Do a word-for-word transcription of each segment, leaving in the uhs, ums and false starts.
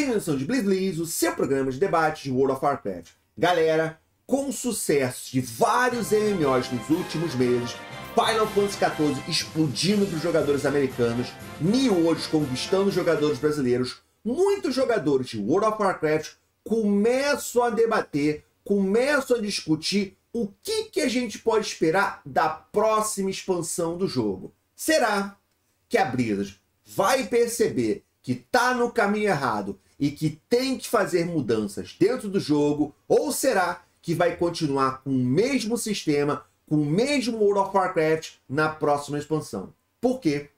Bem-vindos de BlizBliz, o seu programa de debate de World of Warcraft. Galera, com o sucesso de vários M M Os nos últimos meses, Final Fantasy quatorze explodindo para os jogadores americanos, Nioh hoje conquistando os jogadores brasileiros, muitos jogadores de World of Warcraft começam a debater, começam a discutir o que, que a gente pode esperar da próxima expansão do jogo. Será que a Blizzard vai perceber que tá no caminho errado e que tem que fazer mudanças dentro do jogo, ou será que vai continuar com o mesmo sistema, com o mesmo World of Warcraft na próxima expansão? Por quê?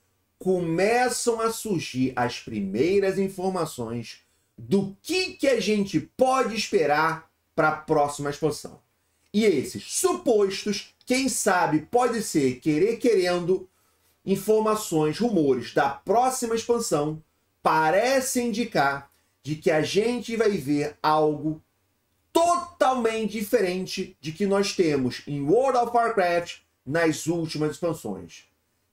Começam a surgir as primeiras informações do que, que a gente pode esperar para a próxima expansão. E esses supostos, quem sabe, pode ser querer querendo, informações, rumores da próxima expansão parecem indicar de que a gente vai ver algo totalmente diferente de que nós temos em World of Warcraft nas últimas expansões.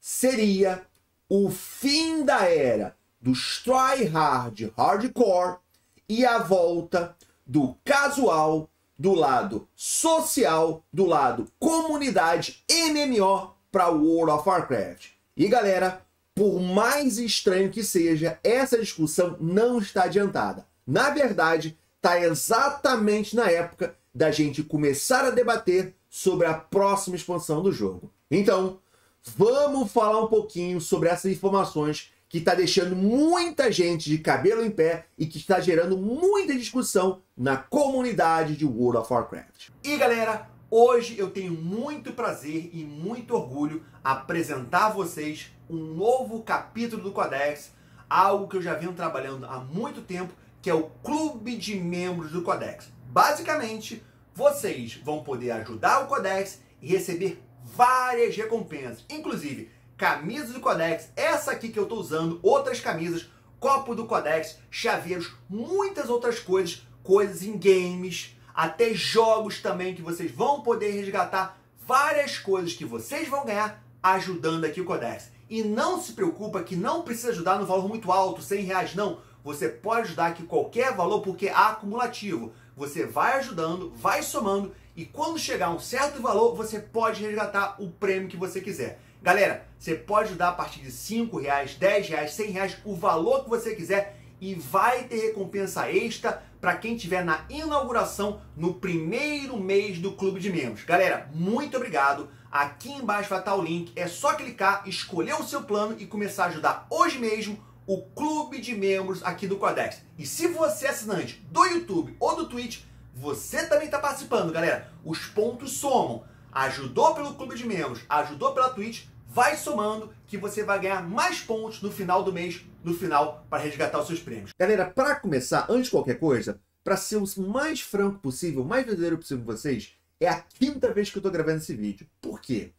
Seria o fim da era dos tryhard hardcore e a volta do casual, do lado social, do lado comunidade M M O para World of Warcraft. E galera, por mais estranho que seja, essa discussão não está adiantada. Na verdade, está exatamente na época da gente começar a debater sobre a próxima expansão do jogo. Então, vamos falar um pouquinho sobre essas informações que está deixando muita gente de cabelo em pé e que está gerando muita discussão na comunidade de World of Warcraft. E galera, hoje eu tenho muito prazer e muito orgulho apresentar a vocês um novo capítulo do Codex, algo que eu já venho trabalhando há muito tempo, que é o Clube de Membros do Codex. Basicamente, vocês vão poder ajudar o Codex e receber várias recompensas, inclusive camisas do Codex, essa aqui que eu estou usando, outras camisas, copo do Codex, chaveiros, muitas outras coisas, coisas em games, até jogos também que vocês vão poder resgatar, várias coisas que vocês vão ganhar ajudando aqui o Codex. E não se preocupa que não precisa ajudar no valor muito alto, cem reais não. Você pode ajudar aqui qualquer valor porque é acumulativo. Você vai ajudando, vai somando e quando chegar a um certo valor, você pode resgatar o prêmio que você quiser. Galera, você pode ajudar a partir de cinco reais, dez reais, cem reais, o valor que você quiser e vai ter recompensa extra para quem estiver na inauguração no primeiro mês do Clube de Membros. Galera, muito obrigado. Aqui embaixo vai estar o link, é só clicar, escolher o seu plano e começar a ajudar hoje mesmo o Clube de Membros aqui do Codex. E se você é assinante do YouTube ou do Twitch, você também está participando, galera. Os pontos somam. Ajudou pelo Clube de Membros, ajudou pela Twitch, vai somando que você vai ganhar mais pontos no final do mês, no final, para resgatar os seus prêmios. Galera, para começar, antes de qualquer coisa, para ser o mais franco possível, o mais verdadeiro possível com vocês, é a quinta vez que eu estou gravando esse vídeo. Por quê?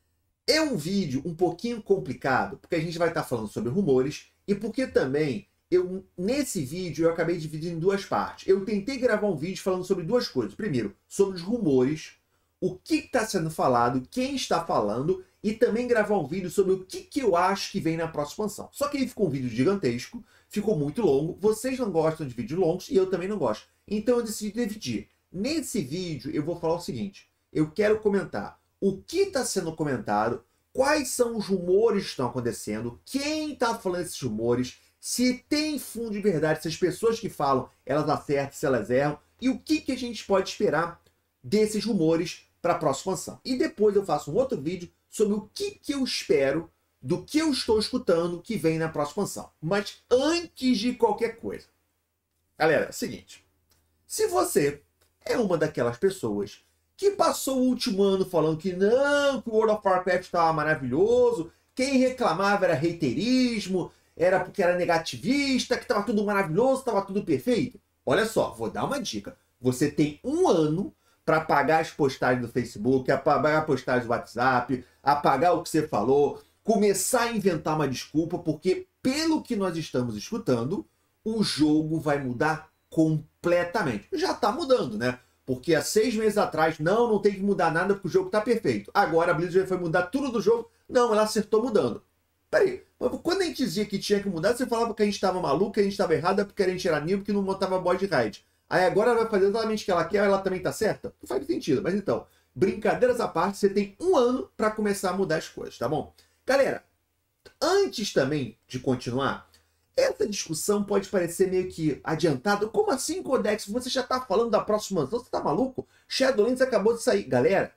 É um vídeo um pouquinho complicado, porque a gente vai estar falando sobre rumores, e porque também, eu, nesse vídeo, eu acabei dividindo em duas partes. Eu tentei gravar um vídeo falando sobre duas coisas. Primeiro, sobre os rumores, o que está sendo falado, quem está falando, e também gravar um vídeo sobre o que, que eu acho que vem na próxima expansão. Só que aí ficou um vídeo gigantesco, ficou muito longo, vocês não gostam de vídeos longos e eu também não gosto. Então eu decidi dividir. Nesse vídeo eu vou falar o seguinte, eu quero comentar o que está sendo comentado, quais são os rumores que estão acontecendo, quem está falando esses rumores, se tem fundo de verdade, se as pessoas que falam, elas acertam, se elas erram, e o que, que a gente pode esperar desses rumores para a próxima expansão. E depois eu faço um outro vídeo sobre o que, que eu espero do que eu estou escutando que vem na próxima expansão. Mas antes de qualquer coisa, galera, é o seguinte, se você é uma daquelas pessoas que passou o último ano falando que não, que o World of Warcraft estava maravilhoso, quem reclamava era haterismo, era porque era negativista, que estava tudo maravilhoso, estava tudo perfeito. Olha só, vou dar uma dica. Você tem um ano para apagar as postagens do Facebook, apagar a postagem do WhatsApp, apagar o que você falou, começar a inventar uma desculpa, porque pelo que nós estamos escutando, o jogo vai mudar completamente. Já está mudando, né? Porque há seis meses atrás, não, não tem que mudar nada porque o jogo está perfeito. Agora a Blizzard foi mudar tudo do jogo. Não, ela acertou mudando. Peraí, quando a gente dizia que tinha que mudar, você falava que a gente estava maluco, que a gente estava errado, porque a gente era nível, que não montava bode raid. Aí agora ela vai fazer exatamente o que ela quer, ela também tá certa? Não faz sentido. Mas então, brincadeiras à parte, você tem um ano para começar a mudar as coisas, tá bom? Galera, antes também de continuar, essa discussão pode parecer meio que adiantada. Como assim, Codex? Você já tá falando da próxima mansão? Você tá maluco? Shadowlands acabou de sair. Galera,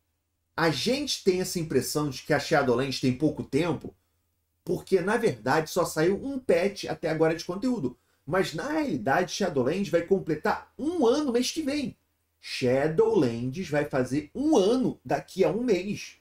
a gente tem essa impressão de que a Shadowlands tem pouco tempo, porque, na verdade, só saiu um patch até agora de conteúdo. Mas, na realidade, Shadowlands vai completar um ano mês que vem. Shadowlands vai fazer um ano daqui a um mês.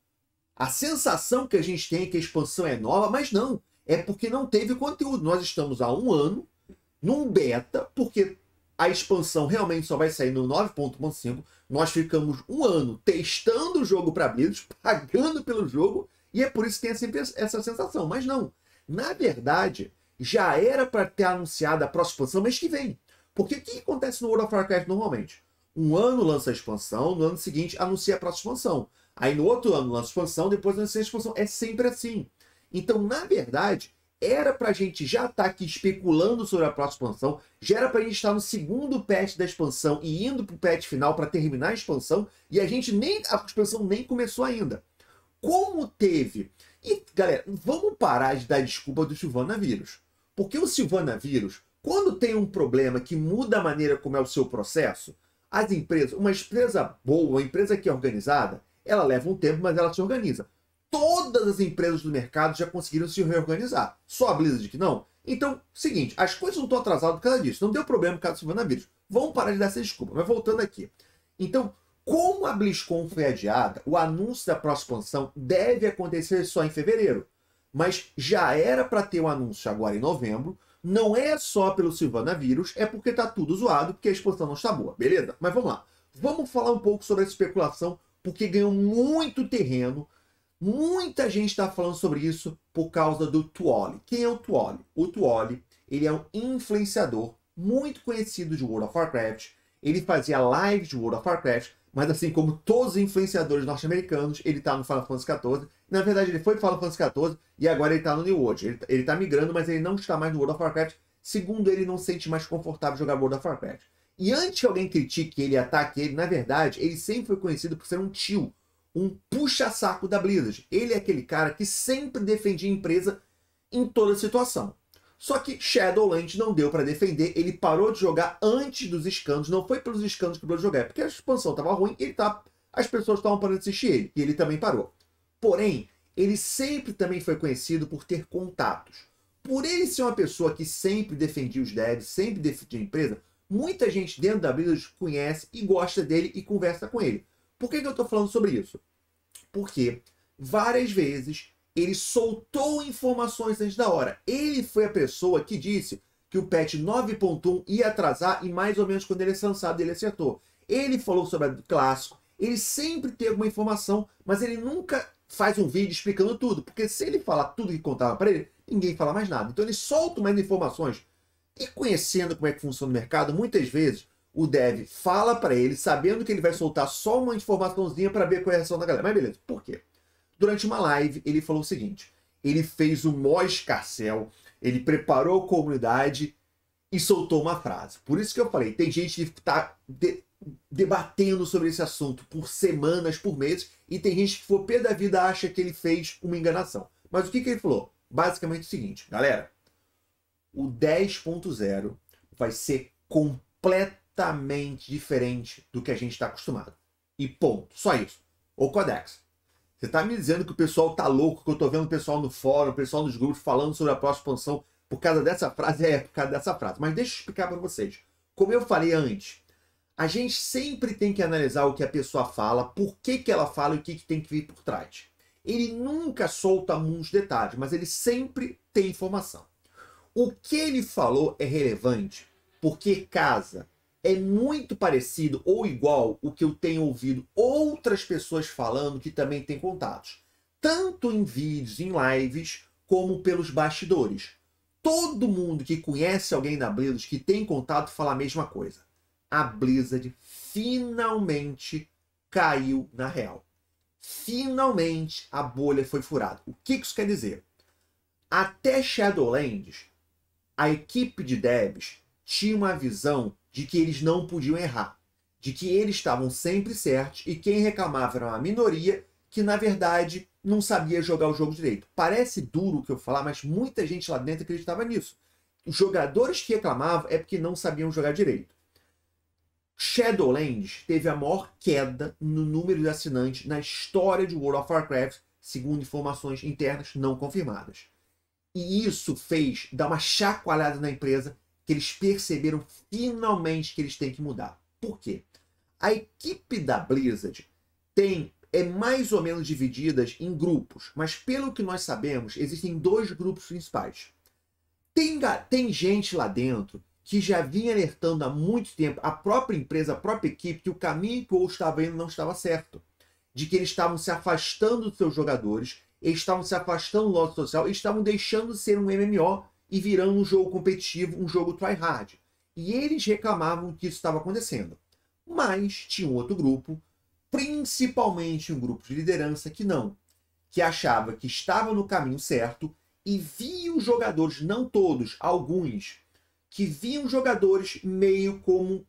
A sensação que a gente tem é que a expansão é nova, mas não. É porque não teve conteúdo. Nós estamos há um ano num beta, porque a expansão realmente só vai sair no nove ponto cinco. Nós ficamos um ano testando o jogo para Blizzard, pagando pelo jogo, e é por isso que tem sempre essa sensação. Mas não. Na verdade, já era para ter anunciado a próxima expansão mês que vem. Porque o que acontece no World of Warcraft normalmente? Um ano lança a expansão, no ano seguinte anuncia a próxima expansão. Aí no outro ano lança a expansão, depois anuncia a expansão. É sempre assim. Então, na verdade, era pra gente já estar aqui especulando sobre a próxima expansão, já era pra gente estar no segundo patch da expansão e indo pro patch final para terminar a expansão, e a gente nem, a expansão nem começou ainda. Como teve... E, galera, vamos parar de dar desculpa do Sylvana Vírus. Porque o Sylvana Vírus, quando tem um problema que muda a maneira como é o seu processo, as empresas, uma empresa boa, uma empresa que é organizada, ela leva um tempo, mas ela se organiza. Todas as empresas do mercado já conseguiram se reorganizar. Só a Blizzard que não? Então, seguinte, as coisas não estão atrasadas por causa disso. Não deu problema por causa do Sylvana Vírus. Vamos parar de dar essa desculpa. Mas voltando aqui. Então, como a BlizzCon foi adiada, o anúncio da próxima expansão deve acontecer só em fevereiro. Mas já era para ter um anúncio agora em novembro. Não é só pelo Sylvana Vírus, é porque tá tudo zoado, porque a expansão não está boa. Beleza? Mas vamos lá. Vamos falar um pouco sobre essa especulação, porque ganhou muito terreno. Muita gente está falando sobre isso por causa do Tuoli. Quem é o Tuoli? O Tuoli, ele é um influenciador muito conhecido de World of Warcraft. Ele fazia lives de World of Warcraft, mas assim como todos os influenciadores norte-americanos, ele está no Final Fantasy quatorze. Na verdade, ele foi para Final Fantasy quatorze e agora ele está no New World. Ele, ele tá migrando, mas ele não está mais no World of Warcraft. Segundo ele, não se sente mais confortável jogar World of Warcraft. E antes que alguém critique ele e ataque ele, na verdade, ele sempre foi conhecido por ser um tio, um puxa-saco da Blizzard. Ele é aquele cara que sempre defendia a empresa em toda situação. Só que Shadowlands não deu para defender, ele parou de jogar antes dos escândalos, não foi pelos escândalos que ele parou de jogar, é porque a expansão estava ruim, ele tá, as pessoas estavam parando de assistir ele, e ele também parou. Porém, ele sempre também foi conhecido por ter contatos. Por ele ser uma pessoa que sempre defendia os devs, sempre defendia a empresa, muita gente dentro da Blizzard conhece e gosta dele e conversa com ele. Por que que eu estou falando sobre isso? Porque várias vezes ele soltou informações antes da hora. Ele foi a pessoa que disse que o patch nove ponto um ia atrasar e mais ou menos quando ele é lançado ele acertou. Ele falou sobre o clássico. Ele sempre tem alguma informação, mas ele nunca faz um vídeo explicando tudo. Porque se ele falar tudo que contava para ele, ninguém fala mais nada. Então ele solta mais informações. E conhecendo como é que funciona o mercado, muitas vezes o dev fala para ele, sabendo que ele vai soltar só uma informaçãozinha para ver a correção da galera. Mas beleza, por quê? Durante uma live, ele falou o seguinte. Ele fez o mó escarcel, ele preparou a comunidade e soltou uma frase. Por isso que eu falei, tem gente que está de, debatendo sobre esse assunto por semanas, por meses, e tem gente que for pé da vida acha que ele fez uma enganação. Mas o que, que ele falou? Basicamente o seguinte, galera, o dez ponto zero vai ser completamente diferente do que a gente está acostumado. E ponto. Só isso. Ô Codex, você tá me dizendo que o pessoal tá louco, que eu tô vendo o pessoal no fórum, o pessoal nos grupos falando sobre a próxima expansão por causa dessa frase? É, por causa dessa frase. Mas deixa eu explicar para vocês. Como eu falei antes, a gente sempre tem que analisar o que a pessoa fala, por que que ela fala e o que que tem que vir por trás. Ele nunca solta muitos detalhes, mas ele sempre tem informação. O que ele falou é relevante porque casa, é muito parecido ou igual o que eu tenho ouvido outras pessoas falando que também têm contatos. Tanto em vídeos, em lives, como pelos bastidores. Todo mundo que conhece alguém da Blizzard, que tem contato, fala a mesma coisa. A Blizzard finalmente caiu na real. Finalmente a bolha foi furada. O que isso quer dizer? Até Shadowlands, a equipe de devs tinha uma visão de que eles não podiam errar, de que eles estavam sempre certos e quem reclamava era uma minoria que, na verdade, não sabia jogar o jogo direito. Parece duro o que eu falar, mas muita gente lá dentro acreditava nisso. Os jogadores que reclamavam é porque não sabiam jogar direito. Shadowlands teve a maior queda no número de assinantes na história de World of Warcraft, segundo informações internas não confirmadas. E isso fez dar uma chacoalhada na empresa, que eles perceberam finalmente que eles têm que mudar. Por quê? A equipe da Blizzard tem, é mais ou menos dividida em grupos, mas pelo que nós sabemos, existem dois grupos principais. Tem, tem gente lá dentro que já vinha alertando há muito tempo a própria empresa, a própria equipe, que o caminho que o WoW estava indo não estava certo. De que eles estavam se afastando dos seus jogadores, eles estavam se afastando do lado social, eles estavam deixando de ser um M M O e virando um jogo competitivo, um jogo tryhard. E eles reclamavam que isso estava acontecendo. Mas tinha um outro grupo, principalmente um grupo de liderança, que não. Que achava que estava no caminho certo e via os jogadores, não todos, alguns, que viam jogadores meio como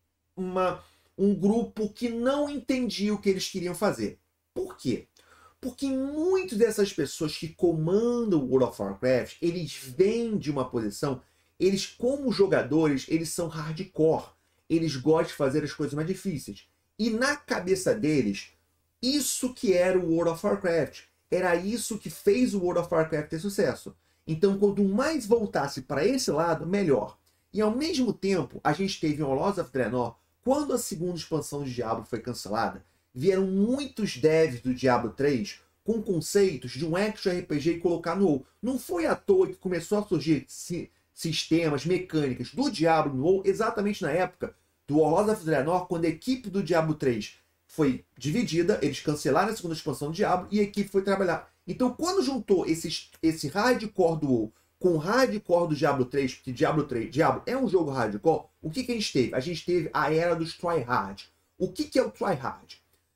uma, um grupo que não entendia o que eles queriam fazer. Por quê? Porque muitas dessas pessoas que comandam o World of Warcraft, eles vêm de uma posição, eles como jogadores, eles são hardcore, eles gostam de fazer as coisas mais difíceis. E na cabeça deles, isso que era o World of Warcraft, era isso que fez o World of Warcraft ter sucesso. Então, quanto mais voltasse para esse lado, melhor. E ao mesmo tempo, a gente teve em Hollows of Draenor, quando a segunda expansão de Diablo foi cancelada, vieram muitos devs do Diablo três com conceitos de um action R P G e colocar no WoW. Não foi à toa que começou a surgir si sistemas, mecânicas do Diablo no WoW exatamente na época do Hollows of Draenor, quando a equipe do Diablo três foi dividida, eles cancelaram a segunda expansão do Diablo e a equipe foi trabalhar. Então, quando juntou esse, esse hardcore do WoW com o hardcore do Diablo três, porque Diablo três, Diablo é um jogo hardcore, o que, que a gente teve? A gente teve a era dos tryhard. O que, que é o tryhard?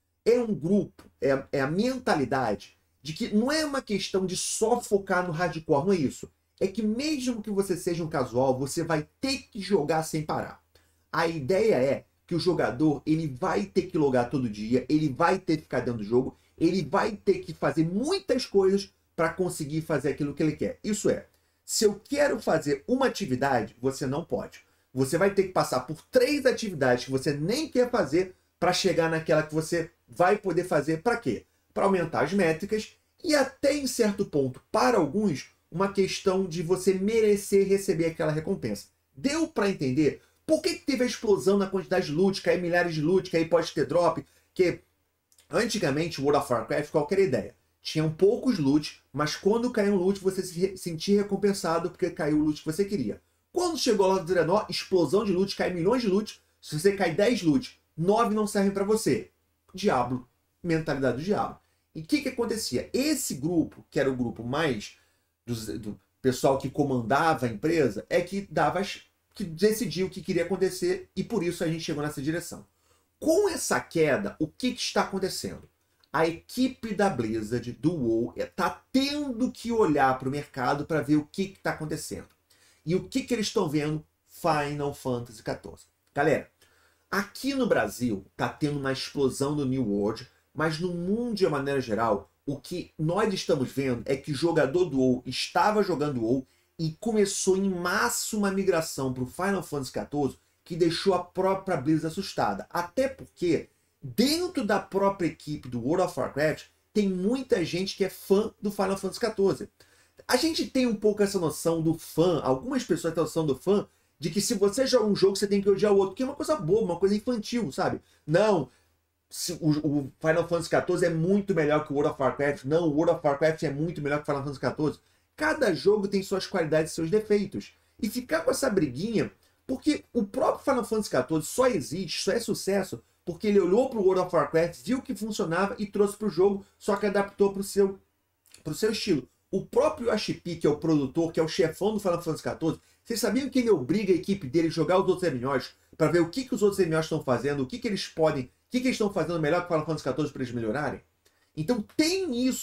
É um grupo, é, é a mentalidade de que não é uma questão de só focar no hardcore, não é isso. É que mesmo que você seja um casual, você vai ter que jogar sem parar. A ideia é que o jogador ele vai ter que logar todo dia, ele vai ter que ficar dentro do jogo, ele vai ter que fazer muitas coisas para conseguir fazer aquilo que ele quer. Isso é, se eu quero fazer uma atividade, você não pode. Você vai ter que passar por três atividades que você nem quer fazer para chegar naquela que você vai poder fazer. Para quê? Para aumentar as métricas e até em certo ponto, para alguns, uma questão de você merecer receber aquela recompensa. Deu para entender por que, que teve a explosão na quantidade de loot, cair milhares de loot, que aí pode ter drop, que antigamente o World of Warcraft, qualquer ideia, tinham poucos loot, mas quando caiu um loot você se sentia recompensado porque caiu o loot que você queria. Quando chegou lá do Draenor, explosão de loot, cai milhões de loot, se você cai dez loot, nove não servem para você. Diablo, mentalidade do diabo. E o que, que acontecia? Esse grupo, que era o grupo mais do, do pessoal que comandava a empresa, é que dava as, que decidia o que queria acontecer e por isso a gente chegou nessa direção. Com essa queda, o que, que está acontecendo? A equipe da Blizzard, do WoW, está tendo que olhar para o mercado para ver o que está acontecendo. E o que, que eles estão vendo? Final Fantasy quatorze. Galera, aqui no Brasil está tendo uma explosão do New World, mas no mundo de maneira geral, o que nós estamos vendo é que o jogador do WoW estava jogando WoW e começou em massa uma migração para o Final Fantasy quatorze que deixou a própria Blizzard assustada. Até porque, dentro da própria equipe do World of Warcraft, tem muita gente que é fã do Final Fantasy quatorze. A gente tem um pouco essa noção do fã, algumas pessoas têm a noção do fã, de que se você joga um jogo, você tem que odiar o outro, que é uma coisa boba, uma coisa infantil, sabe? Não, se o, o Final Fantasy quatorze é muito melhor que o World of Warcraft. Não, o World of Warcraft é muito melhor que o Final Fantasy quatorze. Cada jogo tem suas qualidades e seus defeitos. E ficar com essa briguinha, porque o próprio Final Fantasy quatorze só existe, só é sucesso, porque ele olhou para o World of Warcraft, viu que funcionava e trouxe para o jogo, só que adaptou para o seu, pro seu estilo. O próprio Yoshi P, que é o produtor, que é o chefão do Final Fantasy quatorze, vocês sabiam que ele obriga a equipe dele a jogar os outros M M Os para ver o que, que os outros M M Os estão fazendo, o que, que eles podem, o que, que eles estão fazendo melhor que o Final Fantasy quatorze para eles melhorarem? Então tem isso.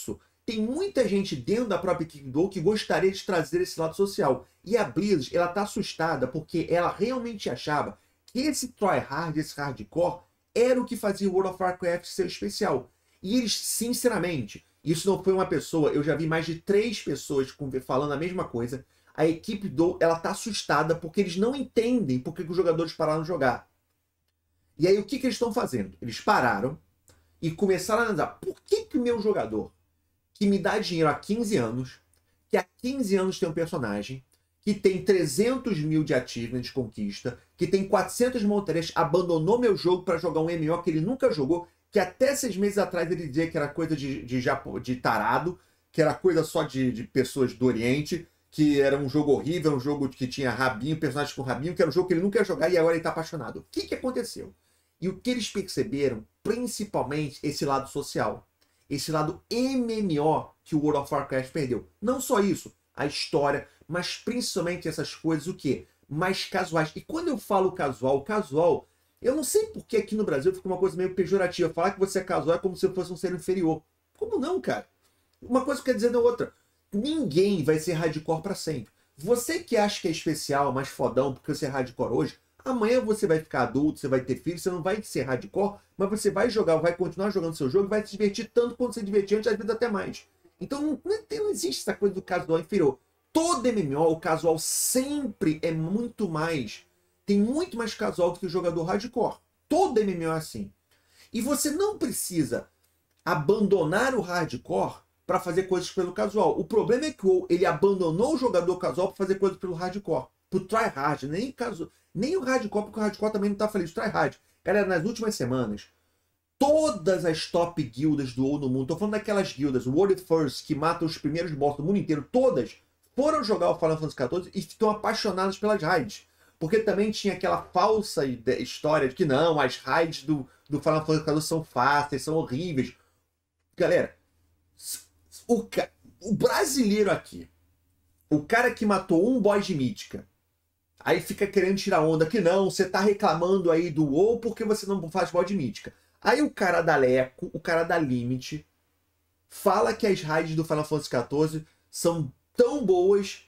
tem muita gente dentro da própria equipe do WoW que gostaria de trazer esse lado social. E a Blizzard, ela tá assustada porque ela realmente achava que esse tryhard, esse hardcore, era o que fazia o World of Warcraft ser especial. E eles, sinceramente, isso não foi uma pessoa, eu já vi mais de três pessoas falando a mesma coisa. A equipe do WoW, ela tá assustada porque eles não entendem por que os jogadores pararam de jogar. E aí o que, que eles estão fazendo? Eles pararam e começaram a analisar por que que o meu jogador, que me dá dinheiro há quinze anos, que há quinze anos tem um personagem, que tem trezentos mil de achievement de conquista, que tem quatrocentas montaria, abandonou meu jogo para jogar um M M O que ele nunca jogou, que até seis meses atrás ele dizia que era coisa de, de, de tarado, que era coisa só de, de pessoas do Oriente, que era um jogo horrível, um jogo que tinha rabinho, personagens com rabinho, que era um jogo que ele nunca ia jogar e agora ele está apaixonado. O que, que aconteceu? E o que eles perceberam, principalmente, esse lado social. Esse lado M M O que o World of Warcraft perdeu. Não só isso, a história, mas principalmente essas coisas, o quê? Mais casuais. E quando eu falo casual, casual, eu não sei porque aqui no Brasil fica uma coisa meio pejorativa. Falar que você é casual é como se fosse um ser inferior. Como não, cara? Uma coisa quer dizer da outra. Ninguém vai ser hardcore para sempre. Você que acha que é especial, mais fodão, porque você é hardcore hoje, amanhã você vai ficar adulto, você vai ter filho, você não vai ser hardcore, mas você vai jogar, vai continuar jogando seu jogo e vai se divertir tanto quanto você divertia antes, às vezes até mais. Então não, não existe essa coisa do casual inferior. Todo M M O, o casual sempre é muito mais, tem muito mais casual do que o jogador hardcore. Todo M M O é assim. E você não precisa abandonar o hardcore para fazer coisas pelo casual. O problema é que o ele abandonou o jogador casual para fazer coisas pelo hardcore. Pro tryhard, nem, caso, nem o hardcore, porque o hardcore também não tá feliz. Tryhard. Galera, nas últimas semanas, todas as top guildas do WoW no mundo, tô falando daquelas guildas, World First, que matam os primeiros boss do mundo inteiro, todas foram jogar o Final Fantasy quatorze e estão apaixonadas pelas raids. Porque também tinha aquela falsa história de que não, as raids do, do Final Fantasy quatorze são fáceis, são horríveis. Galera, o, ca... o brasileiro aqui, o cara que matou um boss de mítica, aí fica querendo tirar onda que não, você tá reclamando aí do WoW porque você não faz boss de mítica. Aí o cara da Leco, o cara da Limit, fala que as raids do Final Fantasy quatorze são tão boas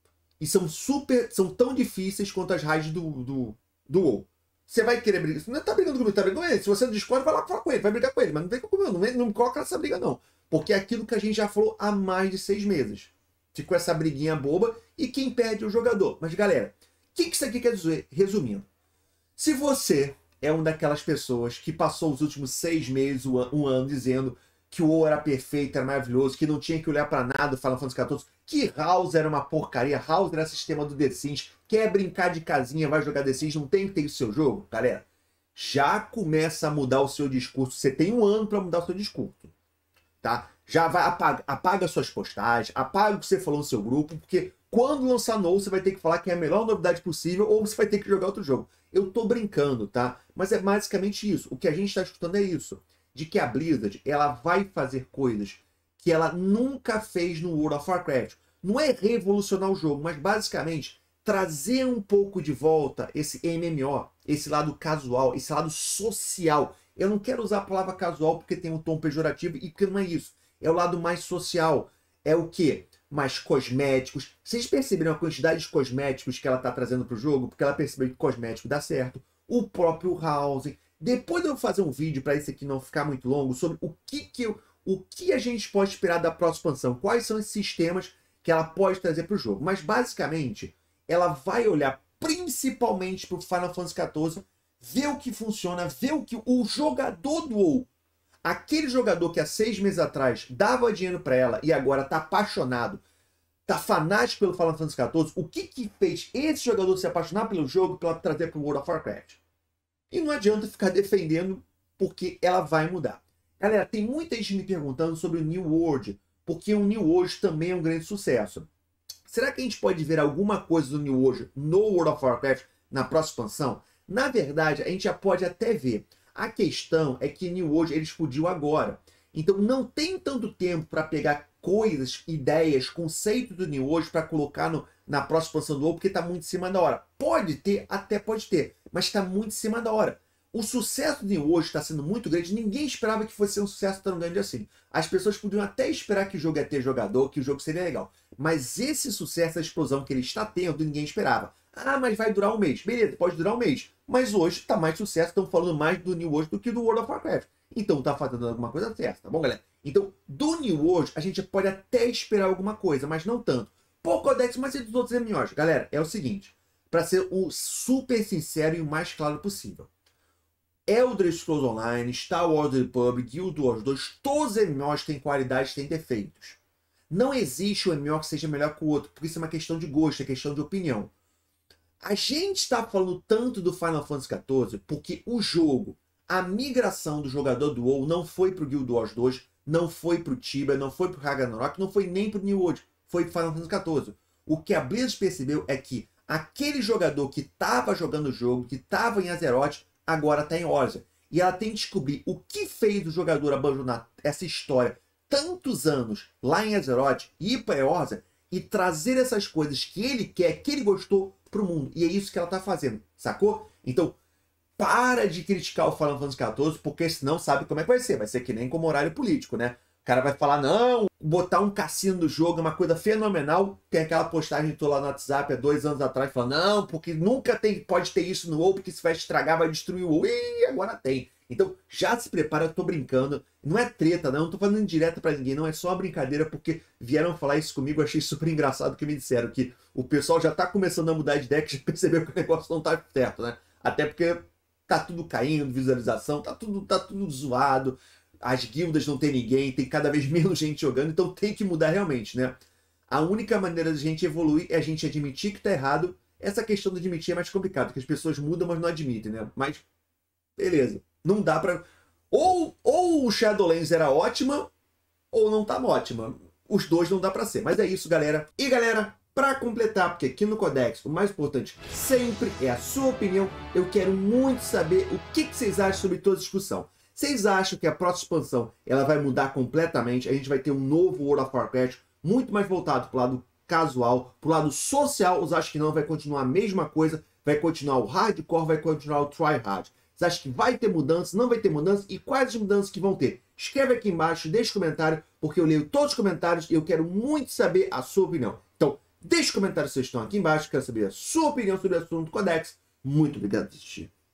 e são super, são tão difíceis quanto as raids do, do, do WoW. Você vai querer brigar? Você não tá brigando comigo, tá brigando com ele. Se você não discorda, vai lá falar com ele, vai brigar com ele. Mas não vem comigo, não, vem, não me coloca nessa briga não. Porque é aquilo que a gente já falou há mais de seis meses. Ficou essa briguinha boba e quem perde é o jogador. Mas galera, o que, que isso aqui quer dizer? Resumindo, se você é uma daquelas pessoas que passou os últimos seis meses, um ano, dizendo que o WoW era perfeito, era maravilhoso, que não tinha que olhar para nada do Final Fantasy quatorze, que House era uma porcaria, House era sistema do The Sims, quer brincar de casinha, vai jogar The Sims, não tem que ter o seu jogo, galera, já começa a mudar o seu discurso. Você tem um ano para mudar o seu discurso, tá? Já vai, apaga, apaga suas postagens, apaga o que você falou no seu grupo, porque quando lançar novo, você vai ter que falar que é a melhor novidade possível ou você vai ter que jogar outro jogo. Eu tô brincando, tá? Mas é basicamente isso. O que a gente tá escutando é isso. De que a Blizzard, ela vai fazer coisas que ela nunca fez no World of Warcraft. Não é revolucionar o jogo, mas basicamente trazer um pouco de volta esse M M O, esse lado casual, esse lado social. Eu não quero usar a palavra casual porque tem um tom pejorativo e porque não é isso. É o lado mais social. É o quê? Mais cosméticos. Vocês perceberam a quantidade de cosméticos que ela está trazendo para o jogo? Porque ela percebeu que cosmético dá certo. O próprio House. Depois eu vou fazer um vídeo para esse aqui não ficar muito longo sobre o que, que, eu, o que a gente pode esperar da próxima expansão. Quais são esses sistemas que ela pode trazer para o jogo. Mas basicamente, ela vai olhar principalmente para o Final Fantasy quatorze, ver o que funciona, ver o que o jogador do WoW, aquele jogador que há seis meses atrás dava dinheiro para ela e agora está apaixonado, está fanático pelo Final Fantasy quatorze, o que que fez esse jogador se apaixonar pelo jogo para ela trazer para o World of Warcraft? E não adianta ficar defendendo porque ela vai mudar. Galera, tem muita gente me perguntando sobre o New World, porque o New World também é um grande sucesso. Será que a gente pode ver alguma coisa do New World no World of Warcraft na próxima expansão? Na verdade, a gente já pode até ver. A questão é que New World ele explodiu agora. Então não tem tanto tempo para pegar coisas, ideias, conceitos do New World para colocar no, na próxima expansão do WoW, porque está muito em cima da hora. Pode ter, até pode ter, mas está muito em cima da hora. o sucesso do New World está sendo muito grande. Ninguém esperava que fosse um sucesso tão grande assim. As pessoas podiam até esperar que o jogo ia ter jogador, que o jogo seria legal. Mas esse sucesso, essa explosão que ele está tendo, ninguém esperava. Ah, mas vai durar um mês. Beleza, pode durar um mês. Mas hoje está mais sucesso, estão falando mais do New World do que do World of Warcraft. Então tá fazendo alguma coisa certa, tá bom, galera? Então, do New World, a gente pode até esperar alguma coisa, mas não tanto. Pô, Codex, mas e dos outros M M Os? Galera, é o seguinte, para ser o super sincero e o mais claro possível. Elder Scrolls Online, Star Wars The Republic, Guild Wars dois, todos os M M Os têm qualidades, têm defeitos. Não existe um M M O que seja melhor que o outro, porque isso é uma questão de gosto, é questão de opinião. A gente está falando tanto do Final Fantasy quatorze porque o jogo, a migração do jogador do WoW não foi para o Guild Wars dois, não foi para o Tibia, não foi para o Ragnarok, não foi nem para o New World, foi para o Final Fantasy quatorze. O que a Blizzard percebeu é que aquele jogador que estava jogando o jogo, que estava em Azeroth, agora está em Ozia. E ela tem que descobrir o que fez o jogador abandonar essa história tantos anos lá em Azeroth e ir para Ozia e trazer essas coisas que ele quer, que ele gostou, para o mundo. E é isso que ela está fazendo, sacou? Então, para de criticar o Final Fantasy quatorze, porque senão sabe como é que vai ser. Vai ser que nem como horário político, né? O cara vai falar, não, botar um cassino no jogo é uma coisa fenomenal. Tem aquela postagem que tô lá no WhatsApp há dois anos atrás, falando, não, porque nunca tem, pode ter isso no WoW, porque se vai estragar, vai destruir o WoW. E agora tem. Então, já se prepara, eu tô brincando. Não é treta, não, não tô falando indireta pra ninguém, não, é só uma brincadeira, porque vieram falar isso comigo, eu achei super engraçado que me disseram que o pessoal já tá começando a mudar de deck, já percebeu que o negócio não tá certo, né? Até porque tá tudo caindo, visualização, tá tudo, tá tudo zoado, as guildas não tem ninguém, tem cada vez menos gente jogando, então tem que mudar realmente, né? A única maneira de a gente evoluir é a gente admitir que tá errado. Essa questão de admitir é mais complicado, porque as pessoas mudam, mas não admitem, né? Mas, beleza. Não dá pra... Ou, ou o Shadowlands era ótima, ou não tá ótima. Os dois não dá pra ser. Mas é isso, galera. E, galera, pra completar, porque aqui no Codex, o mais importante sempre é a sua opinião. Eu quero muito saber o que, que vocês acham sobre toda a discussão. Vocês acham que a próxima expansão ela vai mudar completamente? A gente vai ter um novo World of Warcraft, muito mais voltado pro lado casual, pro lado social. Os acham que não, vai continuar a mesma coisa. Vai continuar o hardcore, vai continuar o tryhard. Você acha que vai ter mudança, não vai ter mudança? E quais as mudanças que vão ter? Escreve aqui embaixo, deixa um comentário, porque eu leio todos os comentários e eu quero muito saber a sua opinião. Então, deixa os comentários que vocês estão aqui embaixo, quero saber a sua opinião sobre o assunto Codex. Muito obrigado por assistir.